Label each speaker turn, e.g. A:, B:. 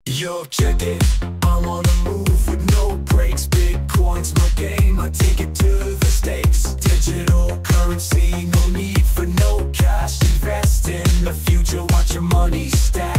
A: Yo, check it, I'm on the move with no brakes. Bitcoin's my game, I take it to the stakes. Digital currency, no need for no cash. Invest in the future, watch your money stack.